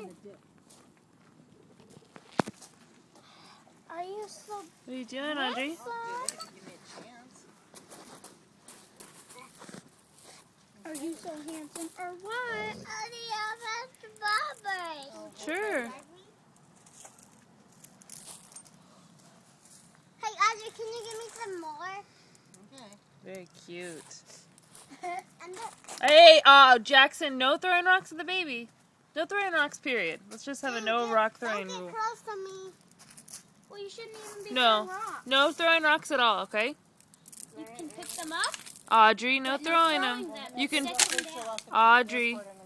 Are you so... What are you doing, Audrey? Are you so handsome or what? Sure. Hey, Audrey, can you give me some more? Okay. Very cute. And Hey, Jackson, no throwing rocks at the baby. No throwing rocks, period. Let's just have a no rock throwing don't rule. get close to me. Well, you shouldn't even be No. throwing rocks. No throwing rocks at all, okay? You can pick them up. Audrey, no throwing them. You can... Audrey.